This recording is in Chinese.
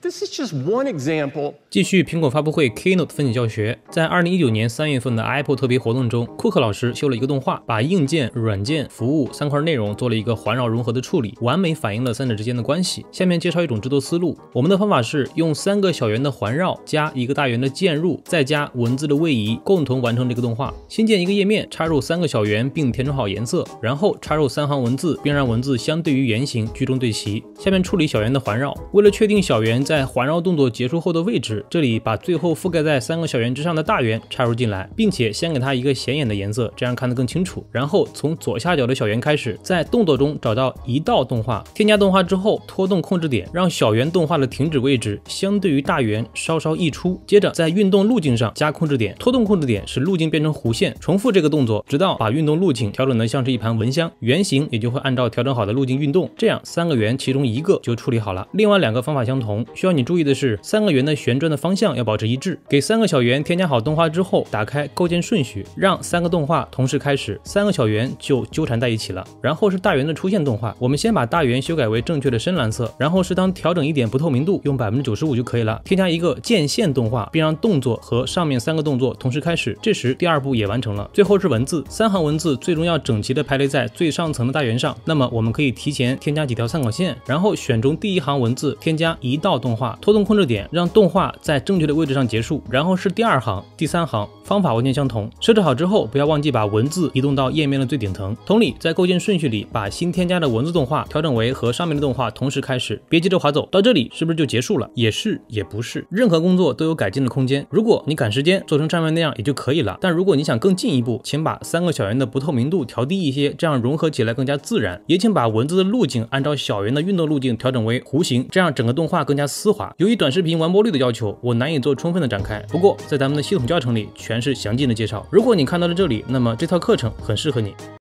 This is just one example. 继续苹果发布会 Keynote 分解教学，在2019年3月份的 Apple 特别活动中，库克老师修了一个动画，把硬件、软件、服务3块内容做了一个环绕融合的处理，完美反映了三者之间的关系。下面介绍一种制作思路，我们的方法是用3个小圆的环绕加1个大圆的渐入，再加文字的位移，共同完成这个动画。新建一个页面，插入3个小圆并填充好颜色，然后插入3行文字，并让文字相对于圆形居中对齐。下面处理小圆的环绕，为了确定小圆在环绕动作结束后的位置，这里把最后覆盖在3个小圆之上的大圆插入进来，并且先给它一个显眼的颜色，这样看得更清楚。然后从左下角的小圆开始，在动作中找到移到动画，添加动画之后拖动控制点，让小圆动画的停止位置相对于大圆稍稍溢出。接着在运动路径上加控制点，拖动控制点使路径变成弧线，重复这个动作，直到把运动路径调整得像是一盘蚊香，圆形也就会按照调整好的路径运动。这样3个圆其中1个就处理好了。另外2个方法相同，需要你注意的是3个圆的旋转的方向要保持一致。给3个小圆添加好动画之后，打开构建顺序，让3个动画同时开始，3个小圆就纠缠在一起了。然后是大圆的出现动画，我们先把大圆修改为正确的深蓝色，然后适当调整一点不透明度，用95%就可以了。添加一个渐线动画，并让动作和上面3个动作同时开始，这时第2步也完成了。最后是文字，3行文字最终要整齐的排列在最上层的大圆上。那么我们可以提前添加几条参考线，然后选中第1行文字，添加移到动画，拖动控制点，让动画在正确的位置上结束。然后是第2行、第3行，方法完全相同。设置好之后，不要忘记把文字移动到页面的最顶层。同理，在构建顺序里，把新添加的文字动画调整为和上面的动画同时开始。别急着划走，到这里是不是就结束了？也是，也不是。任何工作都有改进的空间。如果你赶时间，做成上面那样也就可以了。但如果你想更进一步，请把3个小圆的不透明度调低一些，这样融合起来更加自然。也请把文字的路径按照小圆的运动路径调整为弧形，这样整个动画更加丝滑。由于短视频完播率的要求，我难以做充分的展开。不过在咱们的系统教程里全是详尽的介绍。如果你看到了这里，那么这套课程很适合你。